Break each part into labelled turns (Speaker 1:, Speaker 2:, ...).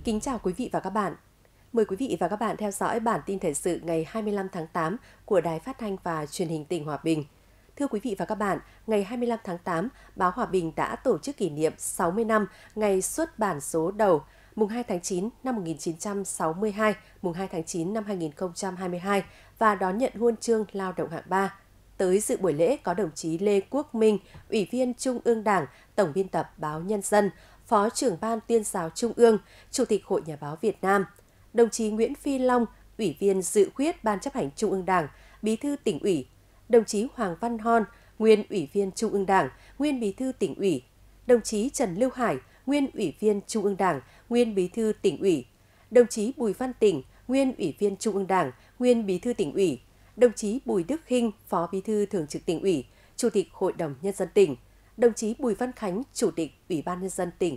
Speaker 1: Kính chào quý vị và các bạn. Mời quý vị và các bạn theo dõi bản tin thời sự ngày 25 tháng 8 của Đài Phát thanh và Truyền hình tỉnh Hòa Bình. Thưa quý vị và các bạn, ngày 25 tháng 8, báo Hòa Bình đã tổ chức kỷ niệm 60 năm ngày xuất bản số đầu, mùng 2 tháng 9 năm 1962, mùng 2 tháng 9 năm 2022 và đón nhận huân chương lao động hạng 3. Tới dự buổi lễ có đồng chí Lê Quốc Minh, Ủy viên Trung ương Đảng, Tổng biên tập Báo Nhân dân, Phó trưởng Ban Tuyên giáo Trung ương, Chủ tịch Hội Nhà báo Việt Nam, đồng chí Nguyễn Phi Long, Ủy viên Dự khuyết Ban Chấp hành Trung ương Đảng, Bí thư Tỉnh ủy, đồng chí Hoàng Văn Hon, nguyên Ủy viên Trung ương Đảng, nguyên Bí thư Tỉnh ủy, đồng chí Trần Lưu Hải, nguyên Ủy viên Trung ương Đảng, nguyên Bí thư Tỉnh ủy, đồng chí Bùi Văn Tỉnh, nguyên Ủy viên Trung ương Đảng, nguyên Bí thư Tỉnh ủy, đồng chí Bùi Đức Hinh, Phó Bí thư Thường trực Tỉnh ủy, Chủ tịch Hội đồng Nhân dân tỉnh, đồng chí Bùi Văn Khánh, Chủ tịch Ủy ban Nhân dân tỉnh.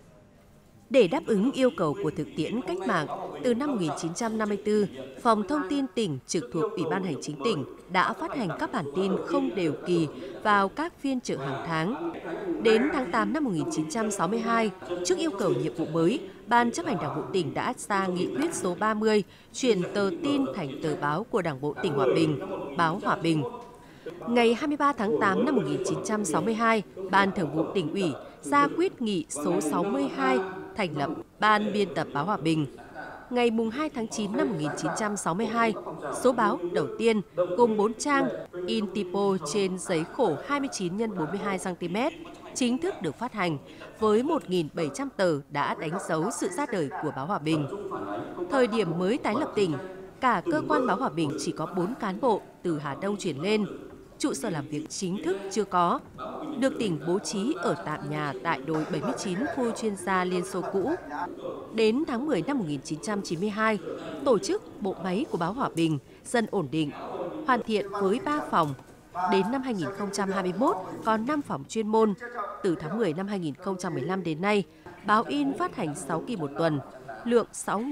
Speaker 1: Để đáp ứng yêu cầu của thực tiễn cách mạng, từ năm 1954, Phòng Thông tin tỉnh trực thuộc Ủy ban Hành chính tỉnh đã phát hành các bản tin không đều kỳ vào các phiên chợ hàng tháng. Đến tháng 8 năm 1962, trước yêu cầu nhiệm vụ mới, Ban Chấp hành Đảng bộ tỉnh đã ra nghị quyết số 30 chuyển tờ tin thành tờ báo của Đảng bộ tỉnh Hòa Bình, báo Hòa Bình. Ngày 23 tháng 8 năm 1962, Ban Thường vụ Tỉnh ủy ra quyết nghị số 62 thành lập Ban biên tập báo Hòa Bình. Ngày 2 tháng 9 năm 1962, số báo đầu tiên gồm 4 trang in typo trên giấy khổ 29 x 42 cm chính thức được phát hành với 1.700 tờ đã đánh dấu sự ra đời của báo Hòa Bình. Thời điểm mới tái lập tỉnh, cả cơ quan báo Hòa Bình chỉ có 4 cán bộ từ Hà Đông chuyển lên. Trụ sở làm việc chính thức chưa có, được tỉnh bố trí ở tạm nhà tại đồi 79 khu chuyên gia Liên Xô cũ. Đến tháng 10 năm 1992, tổ chức bộ máy của báo Hòa Bình dần ổn định, hoàn thiện với 3 phòng. Đến năm 2021 có 5 phòng chuyên môn. Từ tháng 10 năm 2015 đến nay, báo in phát hành 6 kỳ một tuần, lượng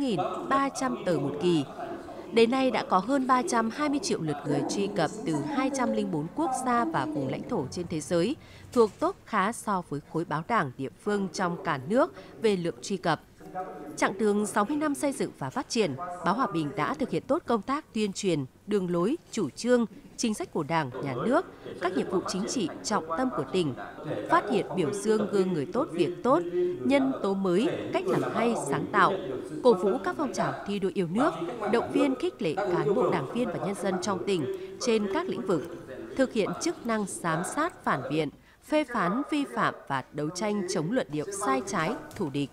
Speaker 1: 6.300 tờ một kỳ. Đến nay đã có hơn 320 triệu lượt người truy cập từ 204 quốc gia và vùng lãnh thổ trên thế giới, thuộc top khá so với khối báo đảng địa phương trong cả nước về lượng truy cập. Chặng đường 60 năm xây dựng và phát triển, báo Hòa Bình đã thực hiện tốt công tác tuyên truyền, đường lối, chủ trương, chính sách của Đảng, Nhà nước, các nhiệm vụ chính trị trọng tâm của tỉnh, phát hiện biểu dương gương người tốt việc tốt, nhân tố mới, cách làm hay, sáng tạo, cổ vũ các phong trào thi đua yêu nước, động viên khích lệ cán bộ đảng viên và nhân dân trong tỉnh trên các lĩnh vực, thực hiện chức năng giám sát phản biện, phê phán vi phạm và đấu tranh chống luận điệu sai trái, thù địch.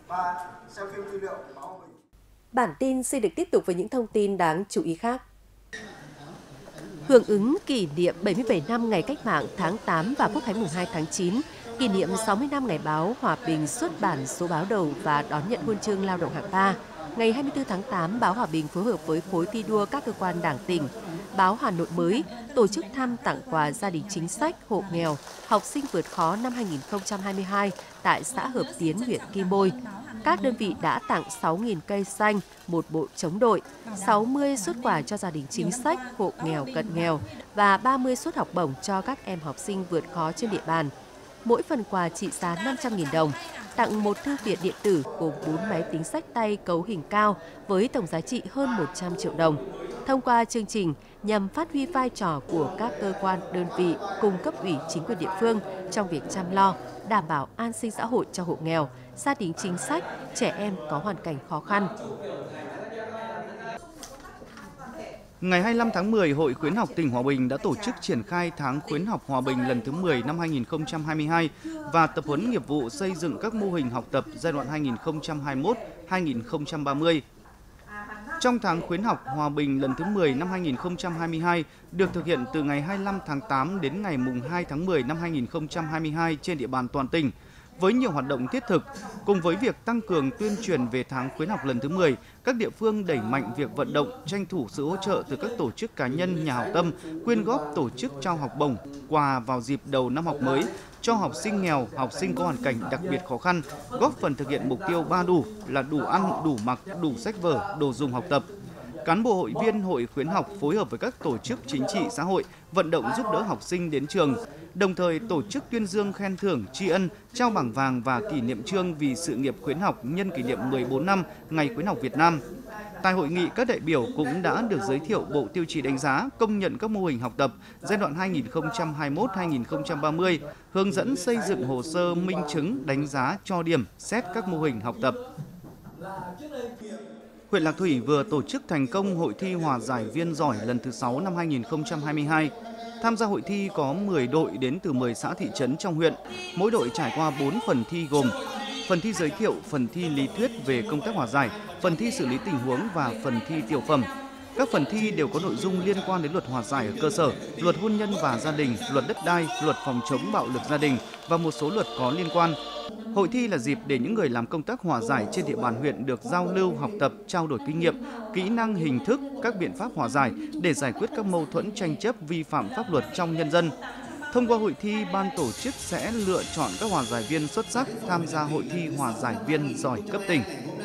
Speaker 1: Bản tin xin được tiếp tục với những thông tin đáng chú ý khác. Hưởng ứng kỷ niệm 77 năm ngày cách mạng tháng 8 và quốc khánh mùng 2 tháng 9, kỷ niệm 60 năm ngày báo Hòa Bình xuất bản số báo đầu và đón nhận huân chương lao động hạng 3, ngày 24 tháng 8, báo Hòa Bình phối hợp với khối thi đua các cơ quan đảng tỉnh, báo Hà Nội mới tổ chức thăm tặng quà gia đình chính sách, hộ nghèo, học sinh vượt khó năm 2022 tại xã Hợp Tiến, huyện Kim Bôi. Các đơn vị đã tặng 6.000 cây xanh, một bộ chống đội, 60 suất quà cho gia đình chính sách, hộ nghèo, cận nghèo và 30 suất học bổng cho các em học sinh vượt khó trên địa bàn. Mỗi phần quà trị giá 500.000 đồng, tặng một thư viện điện tử gồm 4 máy tính xách tay cấu hình cao với tổng giá trị hơn 100 triệu đồng. Thông qua chương trình nhằm phát huy vai trò của các cơ quan, đơn vị cùng cấp ủy chính quyền địa phương trong việc chăm lo, đảm bảo an sinh xã hội cho hộ nghèo, gia đình chính sách, trẻ em có hoàn cảnh khó khăn.
Speaker 2: Ngày 25 tháng 10, Hội Khuyến học tỉnh Hòa Bình đã tổ chức triển khai tháng khuyến học Hòa Bình lần thứ 10 năm 2022 và tập huấn nghiệp vụ xây dựng các mô hình học tập giai đoạn 2021-2030. Trong tháng khuyến học Hòa Bình lần thứ 10 năm 2022 được thực hiện từ ngày 25 tháng 8 đến ngày mùng 2 tháng 10 năm 2022 trên địa bàn toàn tỉnh, với nhiều hoạt động thiết thực. Cùng với việc tăng cường tuyên truyền về tháng khuyến học lần thứ 10, các địa phương đẩy mạnh việc vận động, tranh thủ sự hỗ trợ từ các tổ chức cá nhân, nhà hảo tâm, quyên góp tổ chức trao học bổng, quà vào dịp đầu năm học mới cho học sinh nghèo, học sinh có hoàn cảnh đặc biệt khó khăn, góp phần thực hiện mục tiêu 3 đủ là đủ ăn, đủ mặc, đủ sách vở, đồ dùng học tập. Cán bộ hội viên Hội Khuyến học phối hợp với các tổ chức chính trị xã hội vận động giúp đỡ học sinh đến trường. đồng thời tổ chức tuyên dương khen thưởng tri ân, trao bằng vàng và kỷ niệm chương vì sự nghiệp khuyến học nhân kỷ niệm 14 năm Ngày khuyến học Việt Nam. Tại hội nghị, các đại biểu cũng đã được giới thiệu bộ tiêu chí đánh giá, công nhận các mô hình học tập giai đoạn 2021-2030, hướng dẫn xây dựng hồ sơ minh chứng đánh giá cho điểm xét các mô hình học tập. Huyện Lạc Thủy vừa tổ chức thành công hội thi hòa giải viên giỏi lần thứ 6 năm 2022. Tham gia hội thi có 10 đội đến từ 10 xã thị trấn trong huyện. Mỗi đội trải qua 4 phần thi gồm phần thi giới thiệu, phần thi lý thuyết về công tác hòa giải, phần thi xử lý tình huống và phần thi tiểu phẩm. Các phần thi đều có nội dung liên quan đến luật hòa giải ở cơ sở, luật hôn nhân và gia đình, luật đất đai, luật phòng chống bạo lực gia đình và một số luật có liên quan. Hội thi là dịp để những người làm công tác hòa giải trên địa bàn huyện được giao lưu, học tập, trao đổi kinh nghiệm, kỹ năng hình thức, các biện pháp hòa giải để giải quyết các mâu thuẫn tranh chấp vi phạm pháp luật trong nhân dân. Thông qua hội thi, ban tổ chức sẽ lựa chọn các hòa giải viên xuất sắc tham gia hội thi hòa giải viên giỏi cấp tỉnh.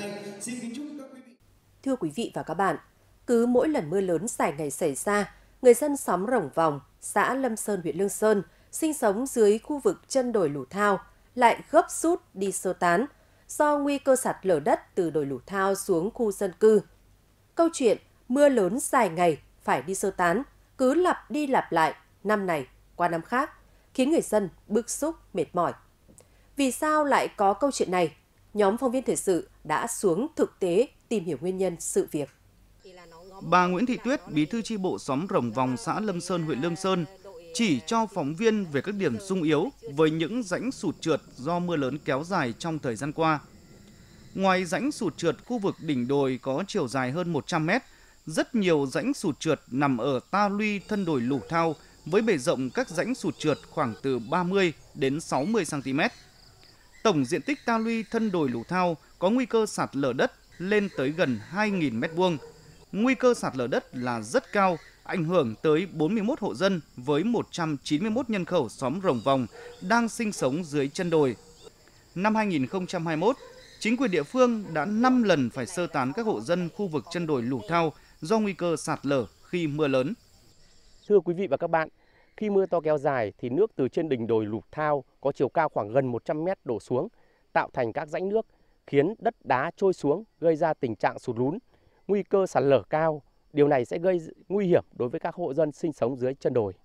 Speaker 1: Thưa quý vị và các bạn, cứ mỗi lần mưa lớn dài ngày xảy ra, người dân xóm Rồng Vòng, xã Lâm Sơn, huyện Lương Sơn, sinh sống dưới khu vực chân đồi Lù Thao lại gấp rút đi sơ tán do nguy cơ sạt lở đất từ đồi Lù Thao xuống khu dân cư. Câu chuyện mưa lớn dài ngày phải đi sơ tán cứ lặp đi lặp lại năm này qua năm khác, khiến người dân bức xúc, mệt mỏi. Vì sao lại có câu chuyện này? Nhóm phóng viên thời sự đã xuống thực tế tìm hiểu nguyên nhân sự việc.
Speaker 2: Bà Nguyễn Thị Tuyết, bí thư chi bộ xóm Rồng Vòng, xã Lâm Sơn, huyện Lương Sơn, chỉ cho phóng viên về các điểm xung yếu với những rãnh sụt trượt do mưa lớn kéo dài trong thời gian qua. Ngoài rãnh sụt trượt, khu vực đỉnh đồi có chiều dài hơn 100 mét, rất nhiều rãnh sụt trượt nằm ở ta luy thân đồi Lù Thao với bề rộng các rãnh sụt trượt khoảng từ 30 đến 60 cm. Tổng diện tích ta luy thân đồi Lù Thao có nguy cơ sạt lở đất lên tới gần 2.000 m². Nguy cơ sạt lở đất là rất cao, ảnh hưởng tới 41 hộ dân với 191 nhân khẩu xóm Rồng Vòng đang sinh sống dưới chân đồi. Năm 2021, chính quyền địa phương đã 5 lần phải sơ tán các hộ dân khu vực chân đồi Lù Thao do nguy cơ sạt lở khi mưa lớn.
Speaker 3: Thưa quý vị và các bạn, khi mưa to kéo dài thì nước từ trên đỉnh đồi Lù Thao có chiều cao khoảng gần 100 mét đổ xuống, tạo thành các rãnh nước, khiến đất đá trôi xuống, gây ra tình trạng sụt lún, nguy cơ sạt lở cao. Điều này sẽ gây nguy hiểm đối với các hộ dân sinh sống dưới chân đồi.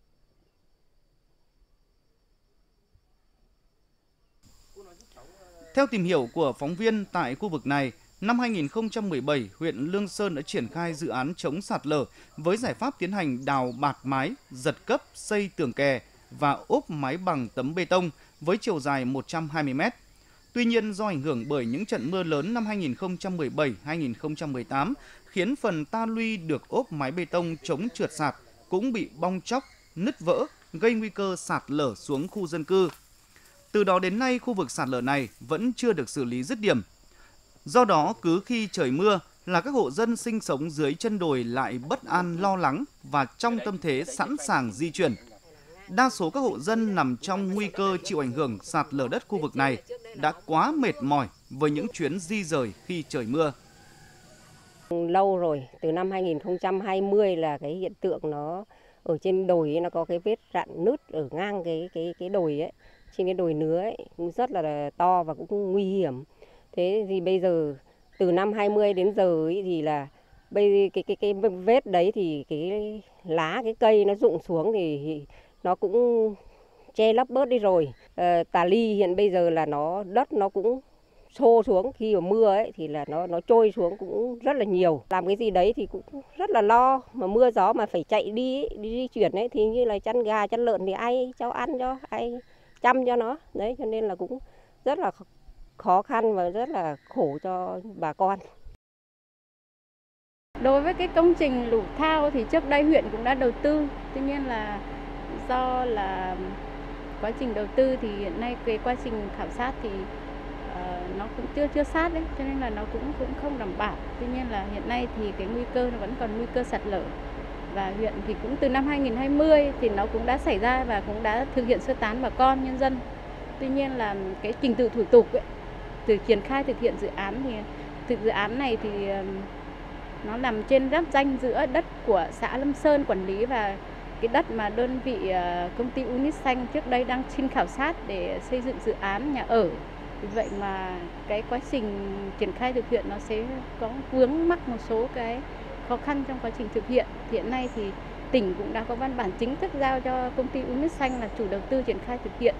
Speaker 2: Theo tìm hiểu của phóng viên tại khu vực này, năm 2017, huyện Lương Sơn đã triển khai dự án chống sạt lở với giải pháp tiến hành đào bạt mái, giật cấp, xây tường kè và ốp mái bằng tấm bê tông với chiều dài 120 m. Tuy nhiên, do ảnh hưởng bởi những trận mưa lớn năm 2017-2018, khiến phần ta luy được ốp mái bê tông chống trượt sạt cũng bị bong tróc, nứt vỡ, gây nguy cơ sạt lở xuống khu dân cư. Từ đó đến nay, khu vực sạt lở này vẫn chưa được xử lý dứt điểm. Do đó, cứ khi trời mưa là các hộ dân sinh sống dưới chân đồi lại bất an lo lắng và trong tâm thế sẵn sàng di chuyển. Đa số các hộ dân nằm trong nguy cơ chịu ảnh hưởng sạt lở đất khu vực này đã quá mệt mỏi với những chuyến di rời khi trời mưa.
Speaker 4: Lâu rồi, từ năm 2020 là cái hiện tượng nó ở trên đồi ấy, nó có cái vết rạn nứt ở ngang cái đồi ấy, trên cái đồi nứa ấy, cũng rất là to và cũng nguy hiểm. Thế thì bây giờ từ năm 20 đến giờ ấy thì là cái vết đấy thì cái lá cái cây nó rụng xuống thì nó cũng che lấp bớt đi rồi. Tà ly hiện bây giờ là đất nó cũng xô xuống, khi mà mưa ấy thì là nó trôi xuống cũng rất là nhiều. Làm cái gì đấy thì cũng rất là lo, mà mưa gió mà phải chạy đi di chuyển ấy thì như là chăn gà chăn lợn thì ai cho ăn cho, ai chăm cho nó. Đấy cho nên là cũng rất là khó khăn và rất là khổ cho bà con.
Speaker 5: Đối với cái công trình Lù Thao thì trước đây huyện cũng đã đầu tư, tuy nhiên là do là quá trình đầu tư thì hiện nay cái quá trình khảo sát thì nó cũng chưa sát đấy, cho nên là nó cũng không đảm bảo. Tuy nhiên là hiện nay thì cái nguy cơ nó vẫn còn nguy cơ sạt lở, và huyện thì cũng từ năm 2020 thì nó cũng đã xảy ra và cũng đã thực hiện sơ tán bà con nhân dân. Tuy nhiên là cái trình tự thủ tục ấy, từ triển khai thực hiện dự án thì dự án này thì nó nằm trên giáp ranh giữa đất của xã Lâm Sơn quản lý và cái đất mà đơn vị công ty Unixanh trước đây đang xin khảo sát để xây dựng dự án nhà ở. Vì vậy mà cái quá trình triển khai thực hiện nó sẽ có vướng mắc một số cái khó khăn trong quá trình thực hiện. Hiện nay thì tỉnh cũng đã có văn bản chính thức giao cho công ty Unixanh là chủ đầu tư triển khai thực hiện.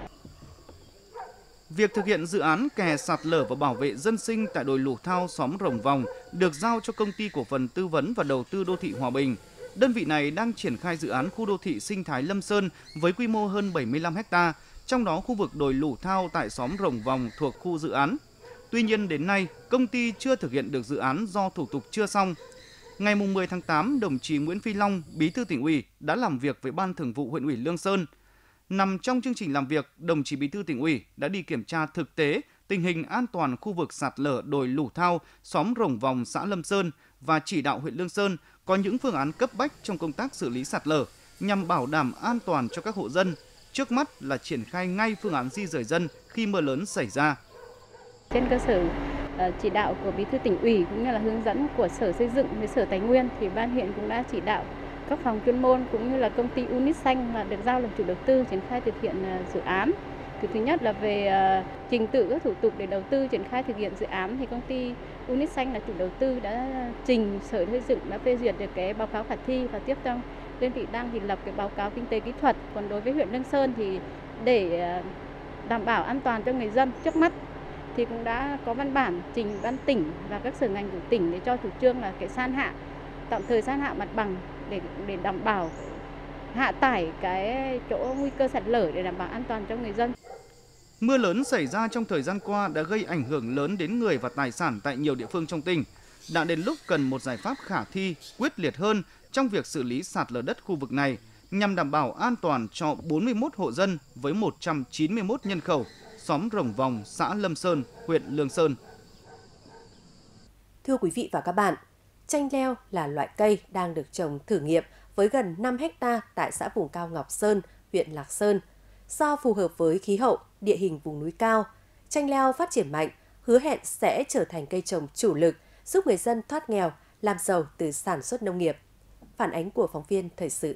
Speaker 2: Việc thực hiện dự án kè sạt lở và bảo vệ dân sinh tại đồi Lục Thao, xóm Rồng Vòng được giao cho Công ty Cổ phần Tư vấn và Đầu tư Đô thị Hòa Bình. Đơn vị này đang triển khai dự án khu đô thị sinh thái Lâm Sơn với quy mô hơn 75 ha, trong đó khu vực đồi Lục Thao tại xóm Rồng Vòng thuộc khu dự án. Tuy nhiên đến nay, công ty chưa thực hiện được dự án do thủ tục chưa xong. Ngày 10 tháng 8, đồng chí Nguyễn Phi Long, Bí thư Tỉnh ủy đã làm việc với Ban Thường vụ Huyện ủy Lương Sơn. Nằm trong chương trình làm việc, đồng chí Bí thư Tỉnh ủy đã đi kiểm tra thực tế tình hình an toàn khu vực sạt lở đồi Lục Thao, xóm Rồng Vòng, xã Lâm Sơn và chỉ đạo huyện Lương Sơn có những phương án cấp bách trong công tác xử lý sạt lở nhằm bảo đảm an toàn cho các hộ dân. Trước mắt là triển khai ngay phương án di rời dân khi mưa lớn xảy ra.
Speaker 5: Trên cơ sở chỉ đạo của Bí thư Tỉnh ủy cũng như là hướng dẫn của Sở Xây dựng với Sở Tài nguyên thì Ban huyện cũng đã chỉ đạo các phòng chuyên môn cũng như là công ty Unixanh là được giao làm chủ đầu tư triển khai thực hiện dự án. Thứ nhất là về trình tự các thủ tục để đầu tư triển khai thực hiện dự án thì công ty Unixanh là chủ đầu tư đã trình Sở Xây dựng đã phê duyệt được cái báo cáo khả thi và tiếp theo đơn vị đang thành lập cái báo cáo kinh tế kỹ thuật. Còn đối với huyện Lương Sơn thì để đảm bảo an toàn cho người dân trước mắt thì cũng đã có văn bản trình ban tỉnh và các sở ngành của tỉnh để cho chủ trương là cái san hạ, tạm thời san hạ mặt bằng để đảm bảo hạ tải cái chỗ nguy cơ sạt lở để đảm bảo an toàn cho người dân.
Speaker 2: Mưa lớn xảy ra trong thời gian qua đã gây ảnh hưởng lớn đến người và tài sản tại nhiều địa phương trong tỉnh. Đã đến lúc cần một giải pháp khả thi, quyết liệt hơn trong việc xử lý sạt lở đất khu vực này nhằm đảm bảo an toàn cho 41 hộ dân với 191 nhân khẩu, xóm Rồng Vòng, xã Lâm Sơn, huyện Lương Sơn.
Speaker 1: Thưa quý vị và các bạn, chanh leo là loại cây đang được trồng thử nghiệm với gần 5 ha tại xã vùng cao Ngọc Sơn, huyện Lạc Sơn. Do phù hợp với khí hậu, địa hình vùng núi cao, chanh leo phát triển mạnh, hứa hẹn sẽ trở thành cây trồng chủ lực, giúp người dân thoát nghèo, làm giàu từ sản xuất nông nghiệp. Phản ánh của phóng viên Thời sự.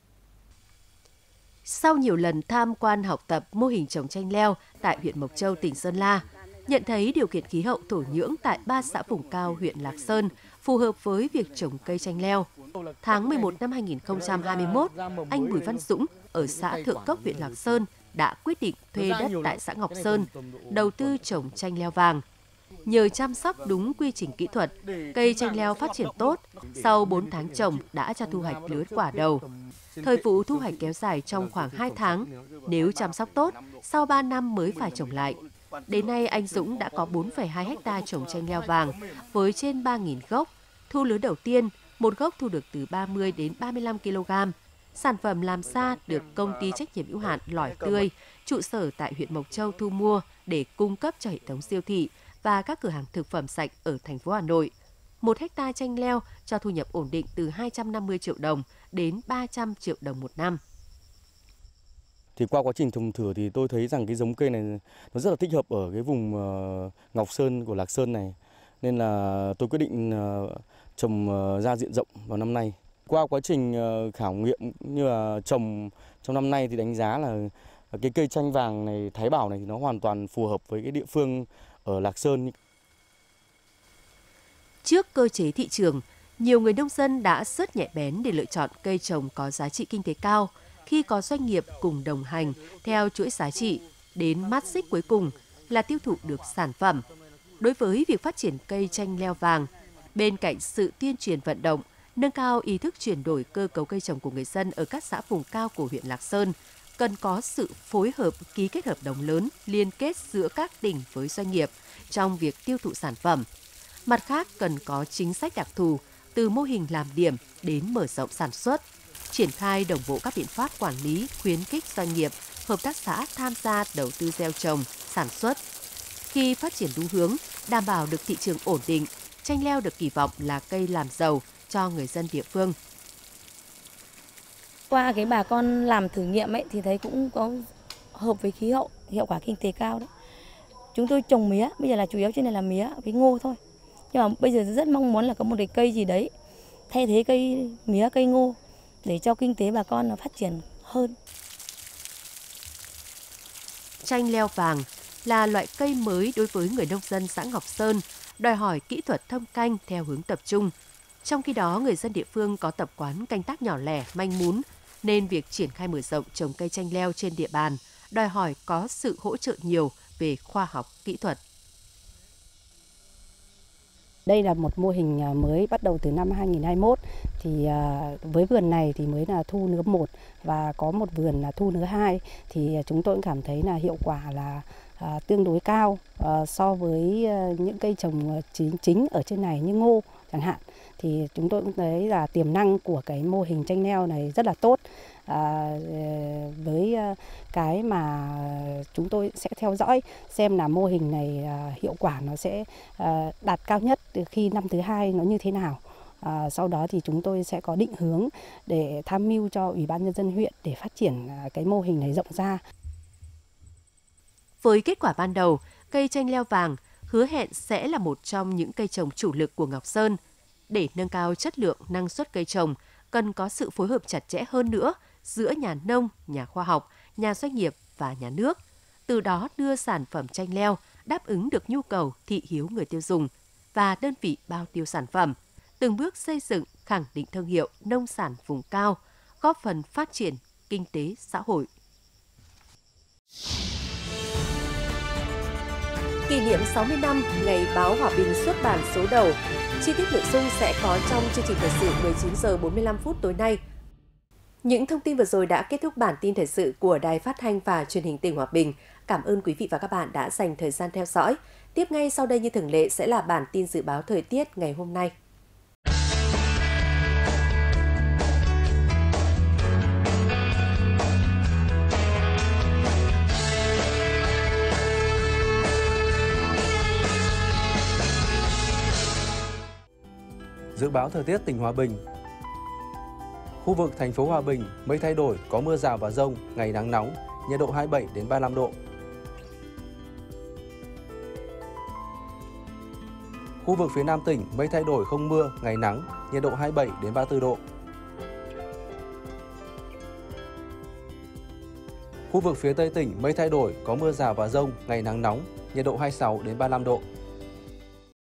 Speaker 1: Sau nhiều lần tham quan học tập mô hình trồng chanh leo tại huyện Mộc Châu, tỉnh Sơn La, nhận thấy điều kiện khí hậu thổ nhưỡng tại 3 xã vùng cao huyện Lạc Sơn phù hợp với việc trồng cây chanh leo. Tháng 11 năm 2021, anh Bùi Văn Dũng ở xã Thượng Cốc, huyện Lạc Sơn đã quyết định thuê đất tại xã Ngọc Sơn, đầu tư trồng chanh leo vàng. Nhờ chăm sóc đúng quy trình kỹ thuật, cây chanh leo phát triển tốt, sau 4 tháng trồng đã cho thu hoạch lứa quả đầu. Thời vụ thu hoạch kéo dài trong khoảng 2 tháng, nếu chăm sóc tốt, sau 3 năm mới phải trồng lại. Đến nay, anh Dũng đã có 4,2 ha trồng chanh leo vàng với trên 3.000 gốc. Thu lứa đầu tiên, một gốc thu được từ 30 đến 35 kg. Sản phẩm làm ra được công ty trách nhiệm hữu hạn Lỏi Tươi, trụ sở tại huyện Mộc Châu thu mua để cung cấp cho hệ thống siêu thị và các cửa hàng thực phẩm sạch ở thành phố Hà Nội. 1 hecta chanh leo cho thu nhập ổn định từ 250 triệu đồng đến 300 triệu đồng một năm.
Speaker 6: Thì qua quá trình trồng thử thì tôi thấy rằng cái giống cây này nó rất là thích hợp ở cái vùng Ngọc Sơn của Lạc Sơn này. Nên là tôi quyết định trồng ra diện rộng vào năm nay. Qua quá trình khảo nghiệm như là trồng trong năm nay thì đánh giá là cái cây chanh vàng này, Thái Bảo này thì nó hoàn toàn phù hợp với cái địa phương ở Lạc Sơn.
Speaker 1: Trước cơ chế thị trường, nhiều người nông dân đã rất nhạy bén để lựa chọn cây trồng có giá trị kinh tế cao khi có doanh nghiệp cùng đồng hành theo chuỗi giá trị đến mắt xích cuối cùng là tiêu thụ được sản phẩm. Đối với việc phát triển cây chanh leo vàng, bên cạnh sự tuyên truyền vận động, nâng cao ý thức chuyển đổi cơ cấu cây trồng của người dân ở các xã vùng cao của huyện Lạc Sơn, cần có sự phối hợp ký kết hợp đồng lớn liên kết giữa các tỉnh với doanh nghiệp trong việc tiêu thụ sản phẩm. Mặt khác, cần có chính sách đặc thù từ mô hình làm điểm đến mở rộng sản xuất, triển khai đồng bộ các biện pháp quản lý, khuyến khích doanh nghiệp, hợp tác xã tham gia đầu tư gieo trồng, sản xuất. Khi phát triển đúng hướng, đảm bảo được thị trường ổn định, chanh leo được kỳ vọng là cây làm giàu cho người dân địa phương.
Speaker 7: Qua cái bà con làm thử nghiệm ấy thì thấy cũng có hợp với khí hậu, hiệu quả kinh tế cao đấy. Chúng tôi trồng mía, bây giờ là chủ yếu trên này là mía với ngô thôi. Nhưng mà bây giờ rất mong muốn là có một cái cây gì đấy thay thế cây mía, cây ngô để cho kinh tế bà con nó phát triển hơn.
Speaker 1: Chanh leo vàng là loại cây mới đối với người nông dân xã Ngọc Sơn, đòi hỏi kỹ thuật thâm canh theo hướng tập trung. Trong khi đó, người dân địa phương có tập quán canh tác nhỏ lẻ, manh mún, nên việc triển khai mở rộng trồng cây chanh leo trên địa bàn đòi hỏi có sự hỗ trợ nhiều về khoa học, kỹ thuật.
Speaker 8: Đây là một mô hình mới bắt đầu từ năm 2021, thì với vườn này thì mới là thu nứa 1 và có một vườn là thu nứa 2, thì chúng tôi cũng cảm thấy là hiệu quả là tương đối cao so với những cây trồng chính ở trên này như ngô chẳng hạn. Thì chúng tôi cũng thấy là tiềm năng của cái mô hình chanh leo này rất là tốt. Với cái mà chúng tôi sẽ theo dõi xem là mô hình này hiệu quả nó sẽ đạt cao nhất khi năm thứ 2 nó như thế nào. Sau đó thì chúng tôi sẽ có định hướng để tham mưu cho Ủy ban Nhân dân huyện để phát triển cái mô hình này rộng ra.
Speaker 1: Với kết quả ban đầu, cây chanh leo vàng hứa hẹn sẽ là một trong những cây trồng chủ lực của Ngọc Sơn. Để nâng cao chất lượng năng suất cây trồng, cần có sự phối hợp chặt chẽ hơn nữa giữa nhà nông, nhà khoa học, nhà doanh nghiệp và nhà nước. Từ đó đưa sản phẩm chanh leo đáp ứng được nhu cầu thị hiếu người tiêu dùng và đơn vị bao tiêu sản phẩm, từng bước xây dựng khẳng định thương hiệu nông sản vùng cao, góp phần phát triển kinh tế xã hội. Kỷ niệm 60 năm ngày báo Hòa Bình xuất bản số đầu. Chi tiết nội dung sẽ có trong chương trình thời sự 19 giờ 45 phút tối nay. Những thông tin vừa rồi đã kết thúc bản tin thời sự của Đài Phát thanh và Truyền hình tỉnh Hòa Bình. Cảm ơn quý vị và các bạn đã dành thời gian theo dõi. Tiếp ngay sau đây như thường lệ sẽ là bản tin dự báo thời tiết ngày hôm nay.
Speaker 9: Dự báo thời tiết tỉnh Hòa Bình. Khu vực thành phố Hòa Bình, mây thay đổi, có mưa rào và dông, ngày nắng nóng, nhiệt độ 27 đến 35 độ. Khu vực phía Nam tỉnh, mây thay đổi, không mưa, ngày nắng, nhiệt độ 27 đến 34 độ. Khu vực phía Tây tỉnh, mây thay đổi, có mưa rào và dông, ngày nắng nóng, nhiệt độ 26 đến 35 độ.